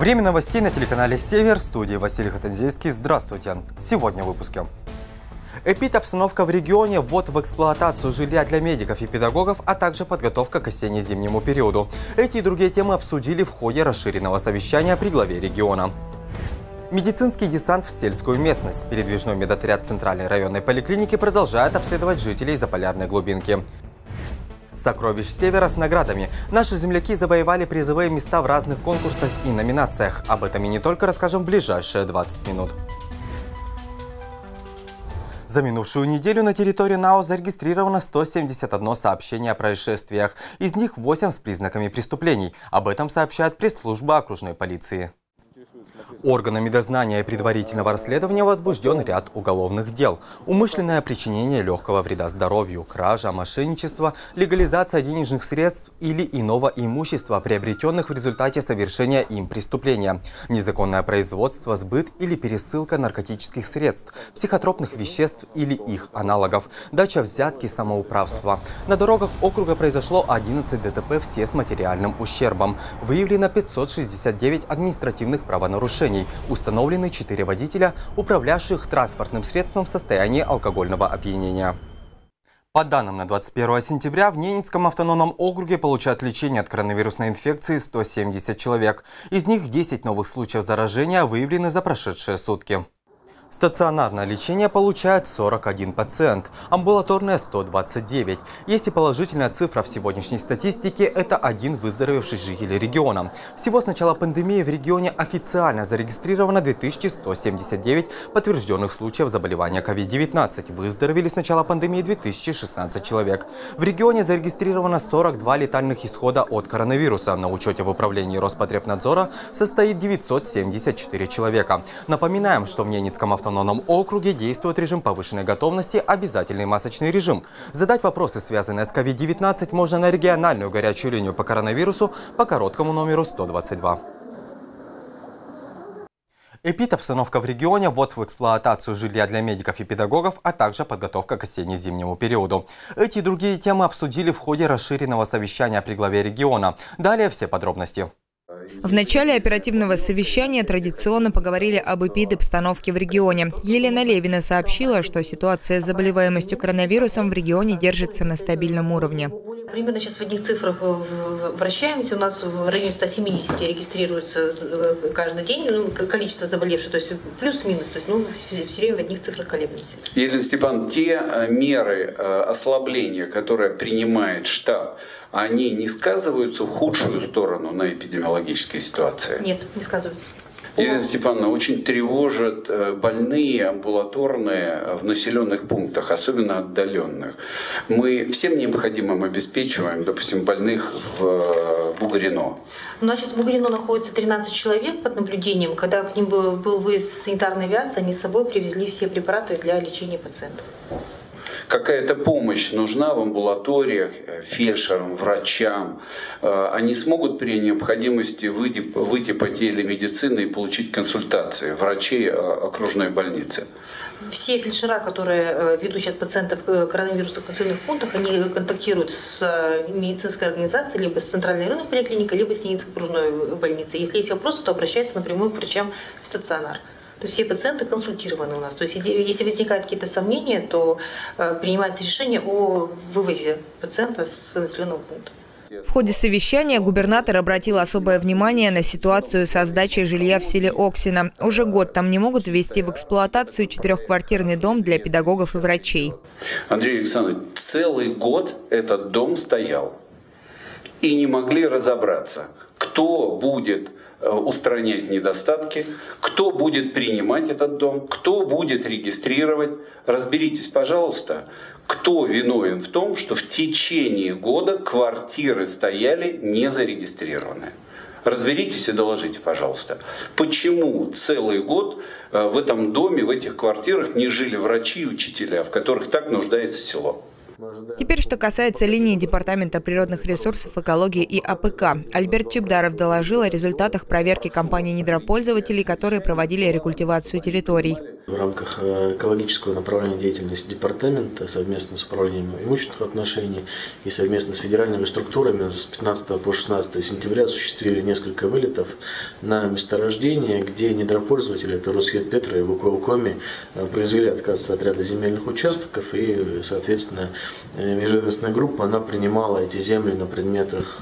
Время новостей на телеканале «Север», в студии Василий Хатанзейский. Здравствуйте. Сегодня в выпуске. Эпидобстановка в регионе, ввод в эксплуатацию жилья для медиков и педагогов, а также подготовка к осенне-зимнему периоду. Эти и другие темы обсудили в ходе расширенного совещания при главе региона. Медицинский десант в сельскую местность. Передвижной медотряд Центральной районной поликлиники продолжает обследовать жителей Заполярной глубинки. Сокровищ Севера с наградами. Наши земляки завоевали призовые места в разных конкурсах и номинациях. Об этом и не только расскажем в ближайшие 20 минут. За минувшую неделю на территории НАО зарегистрировано 171 сообщение о происшествиях. Из них 8 с признаками преступлений. Об этом сообщает пресс-служба окружной полиции. Органами дознания и предварительного расследования возбужден ряд уголовных дел. Умышленное причинение легкого вреда здоровью, кража, мошенничество, легализация денежных средств или иного имущества, приобретенных в результате совершения им преступления, незаконное производство, сбыт или пересылка наркотических средств, психотропных веществ или их аналогов, дача взятки, самоуправство. На дорогах округа произошло 11 ДТП, все с материальным ущербом. Выявлено 569 административных правонарушений. Установлены 4 водителя, управлявших транспортным средством в состоянии алкогольного опьянения. По данным на 21 сентября в Ненецком автономном округе получают лечение от коронавирусной инфекции 170 человек. Из них 10 новых случаев заражения выявлены за прошедшие сутки. Стационарное лечение получает 41 пациент, амбулаторное – 129. Если положительная цифра в сегодняшней статистике – это один выздоровевший житель региона. Всего с начала пандемии в регионе официально зарегистрировано 2179 подтвержденных случаев заболевания COVID-19. Выздоровели с начала пандемии 2016 человек. В регионе зарегистрировано 42 летальных исхода от коронавируса. На учете в управлении Роспотребнадзора состоит 974 человека. Напоминаем, что в Ненецком автономном округе действует режим повышенной готовности, обязательный масочный режим. Задать вопросы, связанные с COVID-19, можно на региональную горячую линию по коронавирусу по короткому номеру 122. Эпидобстановка в регионе, ввод в эксплуатацию жилья для медиков и педагогов, а также подготовка к осенне-зимнему периоду. Эти и другие темы обсудили в ходе расширенного совещания при главе региона. Далее все подробности. В начале оперативного совещания традиционно поговорили об эпидобстановке в регионе. Елена Левина сообщила, что ситуация с заболеваемостью коронавирусом в регионе держится на стабильном уровне. Примерно сейчас в одних цифрах вращаемся. У нас в районе 170 регистрируется каждый день количество заболевших, то есть плюс-минус, то есть все время в одних цифрах колеблемся. Елена Степановна, те меры ослабления, которые принимает штаб, они не сказываются в худшую сторону на эпидемиологической ситуации? Нет, не сказываются. Елена Степановна, очень тревожат больные амбулаторные в населенных пунктах, особенно отдаленных. Мы всем необходимым обеспечиваем, допустим, больных в Бугарино. У нас сейчас в Бугарино находится 13 человек под наблюдением. Когда к ним был выезд санитарной авиации, они с собой привезли все препараты для лечения пациентов. Какая-то помощь нужна в амбулаториях, фельдшерам, врачам. Они смогут при необходимости выйти по телемедицине и получить консультации врачей окружной больницы. Все фельдшера, которые ведут сейчас пациентов коронавируса в населенных пунктах, они контактируют с медицинской организацией, либо с Центральной районной поликлиникой, либо с Ненецкой окружной больницей. Если есть вопросы, то обращаются напрямую к врачам в стационар. То есть все пациенты консультированы у нас. То есть если возникают какие-то сомнения, то принимается решение о вывозе пациента с населенного пункта. В ходе совещания губернатор обратил особое внимание на ситуацию со сдачей жилья в селе Оксино. Уже год там не могут ввести в эксплуатацию 4-квартирный дом для педагогов и врачей. Андрей Александрович, целый год этот дом стоял. И не могли разобраться, кто будет устранять недостатки, кто будет принимать этот дом, кто будет регистрировать. Разберитесь, пожалуйста, кто виновен в том, что в течение года квартиры стояли не зарегистрированные. Разберитесь и доложите, пожалуйста, почему целый год в этом доме, в этих квартирах не жили врачи и учителя, в которых так нуждается село. Теперь, что касается линии Департамента природных ресурсов, экологии и АПК. Альберт Чебдаров доложил о результатах проверки компаний недропользователей, которые проводили рекультивацию территорий. В рамках экологического направления деятельности департамента совместно с управлением имущественных отношений и совместно с федеральными структурами с 15 по 16 сентября осуществили несколько вылетов на месторождения, где недропользователи, это Росветпетро и Лукойл-Коми, произвели отказ от ряда земельных участков, и, соответственно, межведомственная группа она принимала эти земли на предметах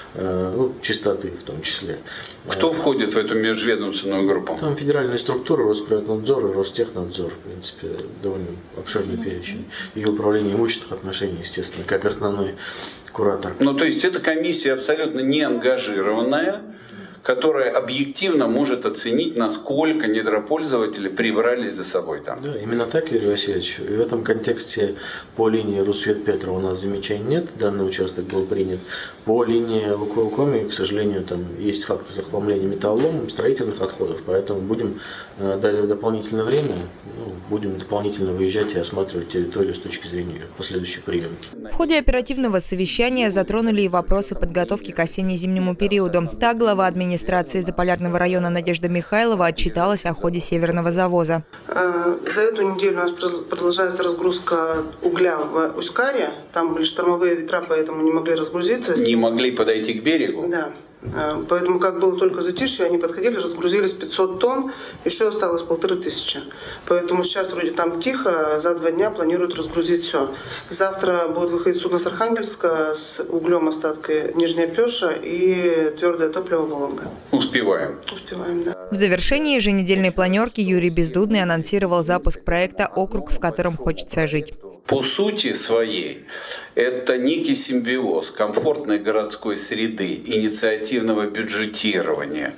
чистоты в том числе. Кто входит в эту межведомственную группу? Там федеральные структуры, Росприроднадзор и Ростехнадзор, в принципе, довольно обширный перечень. И управление имущественных отношений, естественно, как основной куратор. Ну, то есть это комиссия абсолютно не ангажированная, которая объективно может оценить, насколько недропользователи прибрались за собой там. Да, именно так, Юрий Васильевич. И в этом контексте по линии Росветпетро у нас замечаний нет, данный участок был принят. По линии Лукойл-Коми, к сожалению, там есть факты захламления металлоломом, строительных отходов, поэтому будем далее в дополнительное время, будем дополнительно выезжать и осматривать территорию с точки зрения последующей приемки. В ходе оперативного совещания затронули и вопросы подготовки к осенне-зимнему периоду. Так, глава администрации Заполярного района Надежда Михайлова отчиталась о ходе северного завоза. За эту неделю у нас продолжается разгрузка угля в Усть-Каре. Там были штормовые ветра, поэтому не могли разгрузиться. Не могли подойти к берегу? Да. Поэтому, как было только затишье, они подходили, разгрузились 500 тонн, еще осталось 1500. Поэтому сейчас вроде там тихо, за 2 дня планируют разгрузить все. Завтра будет выходить судно с Архангельска с углем остатки Нижняя Пеша и твердое топливо Волга. Успеваем? Успеваем, да. В завершении еженедельной планерки Юрий Бездудный анонсировал запуск проекта «Округ, в котором хочется жить». По сути своей, это некий симбиоз комфортной городской среды, инициативного бюджетирования,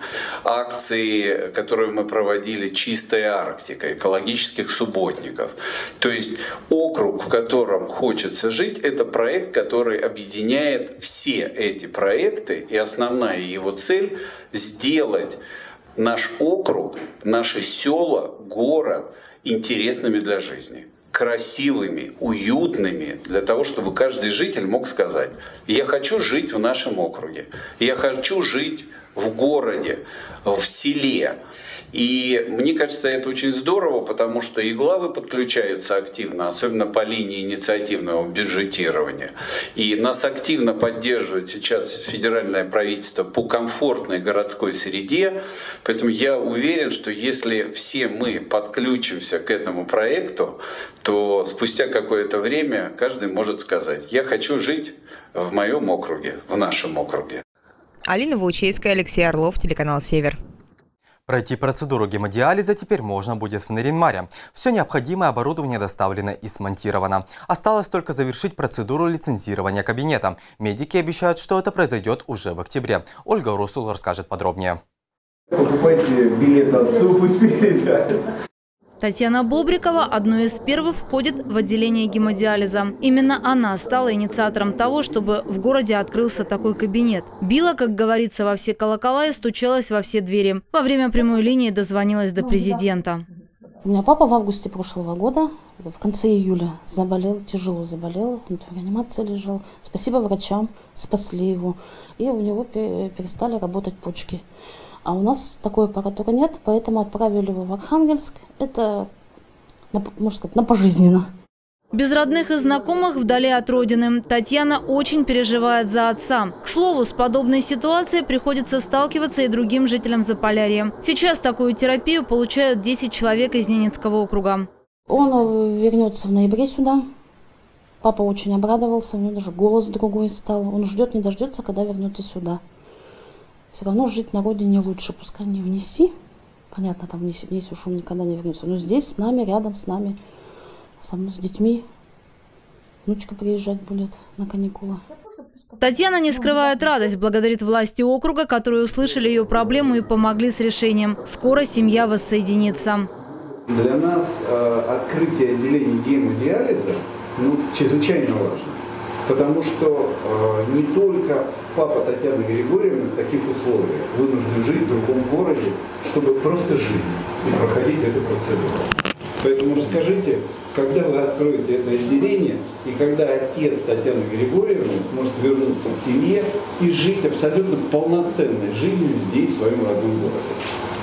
акции, которые мы проводили «Чистая Арктика», экологических субботников. То есть округ, в котором хочется жить, это проект, который объединяет все эти проекты, и основная его цель – сделать наш округ, наши села, город интересными для жизни. Красивыми, уютными, для того, чтобы каждый житель мог сказать: я хочу жить в нашем округе, я хочу жить в городе, в селе. И мне кажется, это очень здорово, потому что и главы подключаются активно, особенно по линии инициативного бюджетирования. И нас активно поддерживает сейчас федеральное правительство по комфортной городской среде. Поэтому я уверен, что если все мы подключимся к этому проекту, то спустя какое-то время каждый может сказать: я хочу жить в моем округе, в нашем округе. Алина Ваучейская, Алексей Орлов, телеканал «Север». Пройти процедуру гемодиализа теперь можно будет в Наринмаре. Все необходимое оборудование доставлено и смонтировано. Осталось только завершить процедуру лицензирования кабинета. Медики обещают, что это произойдет уже в октябре. Ольга Урусул расскажет подробнее. Покупайте билет отцу, пусть перелетает. Татьяна Бобрикова одной из первых входит в отделение гемодиализа. Именно она стала инициатором того, чтобы в городе открылся такой кабинет. Била, как говорится, во все колокола и стучалась во все двери. Во время прямой линии дозвонилась до президента. У меня папа в августе прошлого года, в конце июля, заболел, тяжело заболел, он в реанимации лежал. Спасибо врачам, спасли его. И у него перестали работать почки. А у нас такой аппаратуры нет, поэтому отправили его в Архангельск. Это, можно сказать, на пожизненно. Без родных и знакомых, вдали от родины, Татьяна очень переживает за отца. К слову, с подобной ситуацией приходится сталкиваться и другим жителям Заполярья. Сейчас такую терапию получают 10 человек из Ненецкого округа. Он вернется в ноябре сюда. Папа очень обрадовался, у него даже голос другой стал. Он ждет, не дождется, когда вернется сюда. Все равно жить на родине лучше, пускай не внеси. Понятно, там внеси уж он никогда не вернется. Но здесь с нами, рядом с нами, со мной, с детьми. Внучка приезжать будет на каникулы. Татьяна не скрывает радость, благодарит власти округа, которые услышали ее проблему и помогли с решением. Скоро семья воссоединится. Для нас открытие отделения гемодиализа чрезвычайно важно. Потому что не только папа Татьяны Григорьевны в таких условиях вынужден жить в другом городе, чтобы просто жить и проходить эту процедуру. Поэтому расскажите, когда вы откроете это отделение и когда отец Татьяны Григорьевны сможет вернуться к семье и жить абсолютно полноценной жизнью здесь, в своем родном городе.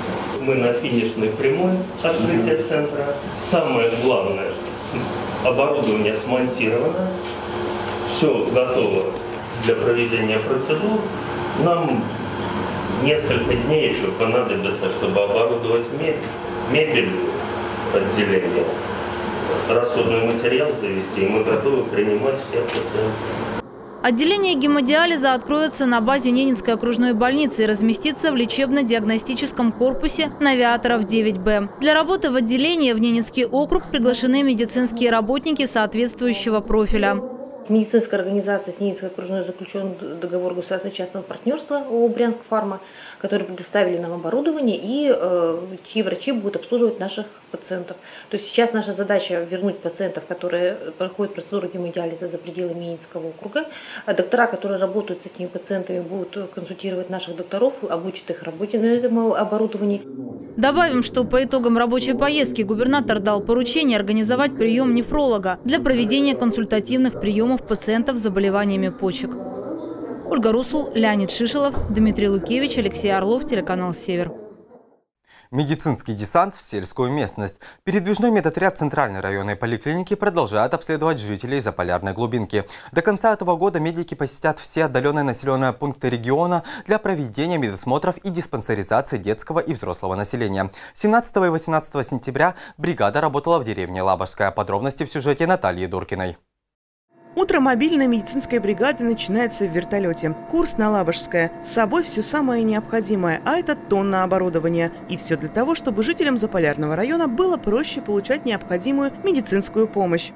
мы на финишной прямой открытия центра. Самое главное, оборудование смонтировано, все готово для проведения процедур. Нам несколько дней еще понадобится, чтобы оборудовать мебель отделения, расходный материал завести, и мы готовы принимать всех пациентов. Отделение гемодиализа откроется на базе Ненецкой окружной больницы и разместится в лечебно-диагностическом корпусе Навиаторов 9Б. Для работы в отделении в Ненецкий округ приглашены медицинские работники соответствующего профиля. Медицинская организация с Ненецкой окружной заключен договор государственного частного партнерства ООО «Брянск Фарма», которые предоставили нам оборудование и чьи врачи будут обслуживать наших пациентов. То есть сейчас наша задача вернуть пациентов, которые проходят процедуру гемодиализа за пределами Ненецкого округа. А доктора, которые работают с этими пациентами, будут консультировать наших докторов, обучат их работе на этом оборудовании. Добавим, что по итогам рабочей поездки губернатор дал поручение организовать прием нефролога для проведения консультативных приемов пациентов с заболеваниями почек. Ольга Русул, Леонид Шишелов, Дмитрий Лукевич, Алексей Орлов, телеканал «Север». Медицинский десант в сельскую местность. Передвижной медотряд Центральной районной поликлиники продолжает обследовать жителей Заполярной глубинки. До конца этого года медики посетят все отдаленные населенные пункты региона для проведения медосмотров и диспансеризации детского и взрослого населения. 17 и 18 сентября бригада работала в деревне Лабожская. Подробности в сюжете Натальи Дуркиной. Утро мобильной медицинской бригады начинается в вертолете. Курс на Лабожское. С собой все самое необходимое, а это тонна оборудования. И все для того, чтобы жителям Заполярного района было проще получать необходимую медицинскую помощь.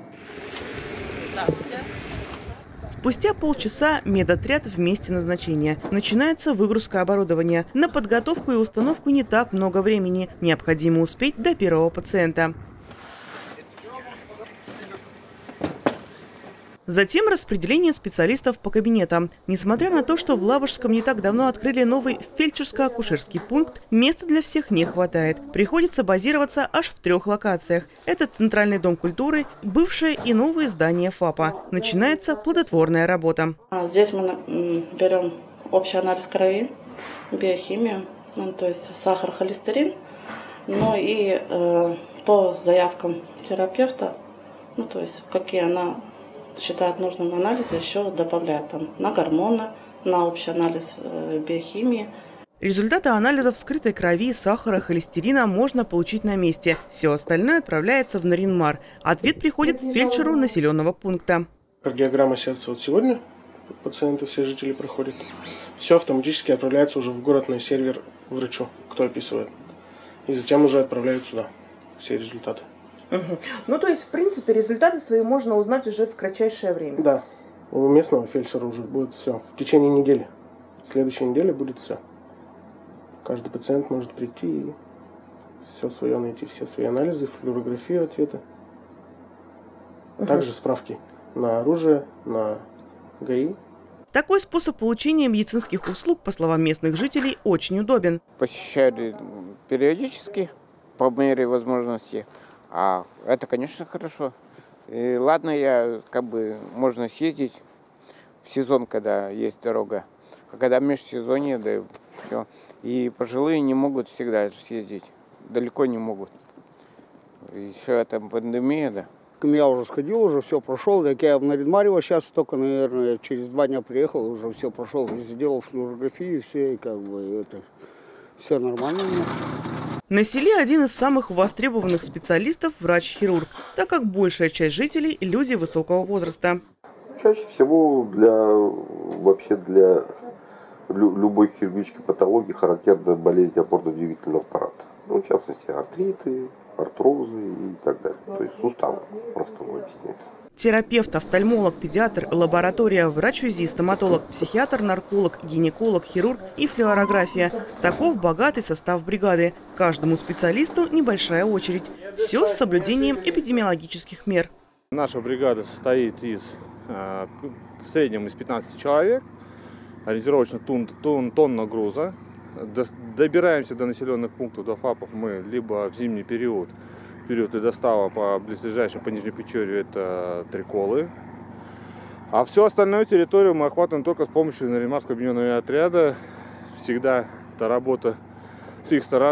Спустя полчаса медотряд в месте назначения. Начинается выгрузка оборудования. На подготовку и установку не так много времени. Необходимо успеть до первого пациента. Затем распределение специалистов по кабинетам. Несмотря на то, что в Лабожском не так давно открыли новый фельдшерско-акушерский пункт, места для всех не хватает. Приходится базироваться аж в 3 локациях. Это Центральный дом культуры, бывшее и новое здание ФАПа. Начинается плодотворная работа. Здесь мы берем общий анализ крови, биохимию, то есть сахар, холестерин. Ну и по заявкам терапевта, то есть какие она считает нужным анализы, еще добавляет на гормоны, на общий анализ биохимии. Результаты анализов скрытой крови, сахара, холестерина можно получить на месте. Все остальное отправляется в Наринмар. Ответ приходит фельдшеру населенного пункта. Кардиограмма сердца сегодня пациенты, все жители проходят. Все автоматически отправляется уже в город на сервер врачу, кто описывает. И затем уже отправляют сюда все результаты. Ну, то есть, в принципе, результаты свои можно узнать уже в кратчайшее время? Да. У местного фельдшера уже будет все. В течение недели. В следующей неделе будет все. Каждый пациент может прийти и все свое найти. Все свои анализы, флюорографию ответа. Также справки на оружие, на ГАИ. Такой способ получения медицинских услуг, по словам местных жителей, очень удобен. Посещали периодически, по мере возможности. А это, конечно, хорошо. И ладно, можно съездить в сезон, когда есть дорога. А когда межсезонье, да все. И пожилые не могут всегда съездить. Далеко не могут. Еще это пандемия, да. Я уже сходил, уже все прошел. Так я в Наринмаре сейчас только, наверное, через 2 дня приехал, уже все прошел. Сделал флюорографию, все, и это все нормально. На селе один из самых востребованных специалистов – врач-хирург, так как большая часть жителей – люди высокого возраста. Чаще всего для любой хирургической патологии характерна болезнь опорно-двигательного аппарата. В частности, артриты, артрозы и так далее. То есть суставы, просто объясняется. Терапевт, офтальмолог, педиатр, лаборатория, врач-УЗИ, стоматолог, психиатр, нарколог, гинеколог, хирург и флюорография. Таков богатый состав бригады. Каждому специалисту небольшая очередь. Все с соблюдением эпидемиологических мер. Наша бригада состоит в среднем из 15 человек. Ориентировочно тонна груза. Добираемся до населенных пунктов, до ФАПов мы либо в зимний период достава по близлежащим по Нижнепечорью это Триколы. А всю остальную территорию мы охватываем только с помощью Наринмарского объединенного отряда. Всегда эта работа с их стороны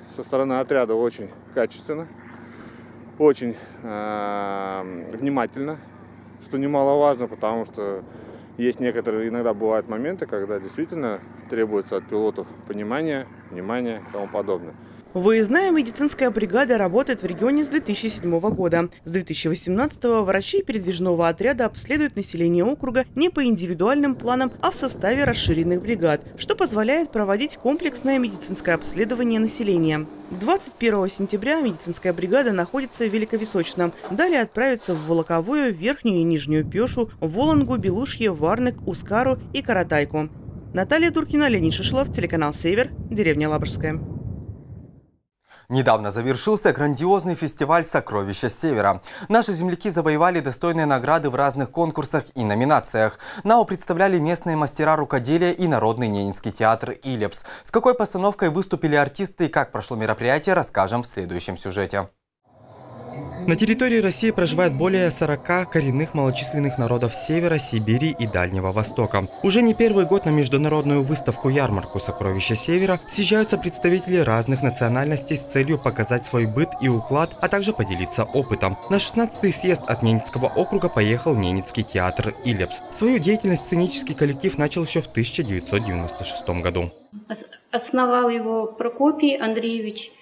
со стороны отряда очень качественно, очень внимательно, что немаловажно, потому что есть некоторые, иногда бывают моменты, когда действительно требуется от пилотов понимания, внимания и тому подобное. Выездная медицинская бригада работает в регионе с 2007 года. С 2018-го врачи передвижного отряда обследуют население округа не по индивидуальным планам, а в составе расширенных бригад, что позволяет проводить комплексное медицинское обследование населения. 21 сентября медицинская бригада находится в Великовисочном. Далее отправится в Волоковую, Верхнюю и Нижнюю Пешу, Вологду, Белушье, Варник, Ускару и Каратайку. Наталья Туркина, Леонид Шишелов, телеканал «Север», деревня Лабужская. Недавно завершился грандиозный фестиваль «Сокровища Севера». Наши земляки завоевали достойные награды в разных конкурсах и номинациях. НАО представляли местные мастера рукоделия и Народный ненецкий театр «Илепс». С какой постановкой выступили артисты и как прошло мероприятие, расскажем в следующем сюжете. На территории России проживает более 40 коренных малочисленных народов Севера, Сибири и Дальнего Востока. Уже не первый год на международную выставку-ярмарку «Сокровища Севера» съезжаются представители разных национальностей с целью показать свой быт и уклад, а также поделиться опытом. На 16-й съезд от Ненецкого округа поехал Ненецкий театр «Илепс». Свою деятельность сценический коллектив начал еще в 1996 году. Основал его Прокопий Андреевич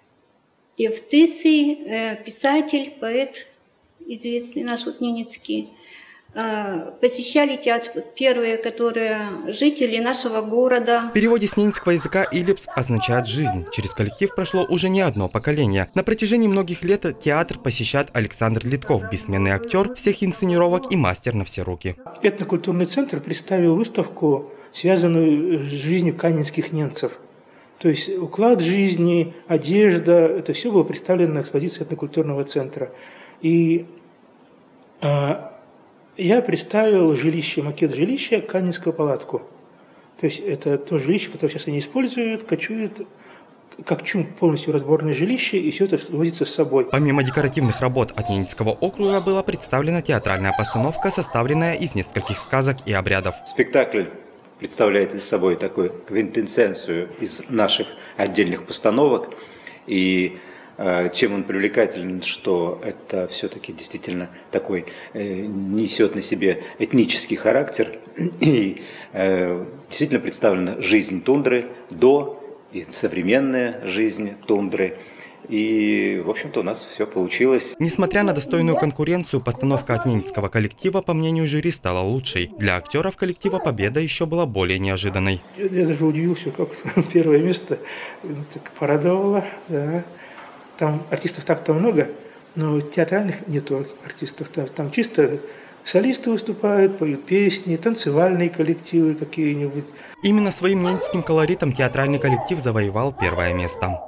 Евтысый, писатель, поэт, известный наш вот ненецкий. Посещали театр первые, которые жители нашего города. В переводе с ненецкого языка «Илепс» означает «жизнь». Через коллектив прошло уже не одно поколение. На протяжении многих лет театр посещает Александр Литков, бессменный актер всех инсценировок и мастер на все руки. Этнокультурный центр представил выставку, связанную с жизнью канинских ненцев. То есть уклад жизни, одежда, это все было представлено на экспозиции этнокультурного центра. И я представил жилище, макет жилища, канинскую палатку. То есть это то жилище, которое сейчас они используют, кочуют, как чум, полностью разборное жилище, и все это возится с собой. Помимо декоративных работ от Ненецкого округа была представлена театральная постановка, составленная из нескольких сказок и обрядов. Спектакль представляет из собой такую квинтэссенцию из наших отдельных постановок. И чем он привлекателен, что это все-таки действительно такой несет на себе этнический характер. И действительно представлена жизнь тундры до и современная жизнь тундры. И, в общем-то, у нас все получилось. Несмотря на достойную конкуренцию, постановка от ненецкого коллектива, по мнению жюри, стала лучшей. Для актеров коллектива победа еще была более неожиданной. Я даже удивился, как первое место так порадовало. Да. Там артистов так-то много, но театральных нету артистов. Там чисто солисты выступают, поют песни, танцевальные коллективы какие-нибудь. Именно своим ненецким колоритом театральный коллектив завоевал первое место.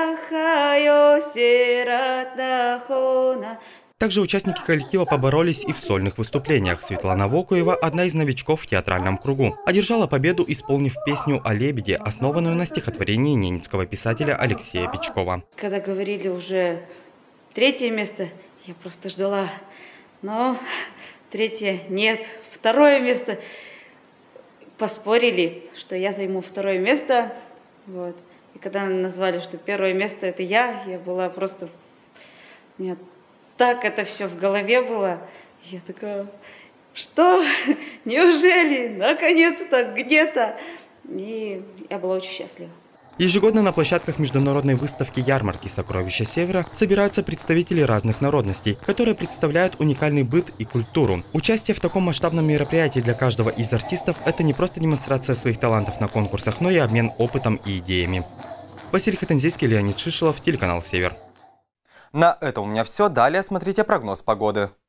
Также участники коллектива поборолись и в сольных выступлениях. Светлана Вокуева, одна из новичков в театральном кругу, одержала победу, исполнив песню о лебеде, основанную на стихотворении ненецкого писателя Алексея Печкова. Когда говорили уже третье место, я просто ждала, но третье нет, второе место. Поспорили, что я займу второе место, вот. И когда назвали, что первое место это я была просто... У меня так это все в голове было. Я такая, что? Неужели? Наконец-то где-то. И я была очень счастлива. Ежегодно на площадках международной выставки ярмарки «Сокровища Севера» собираются представители разных народностей, которые представляют уникальный быт и культуру. Участие в таком масштабном мероприятии для каждого из артистов – это не просто демонстрация своих талантов на конкурсах, но и обмен опытом и идеями. Василий Хатанзийский, Леонид Шишелов, телеканал «Север». На этом у меня все. Далее смотрите прогноз погоды.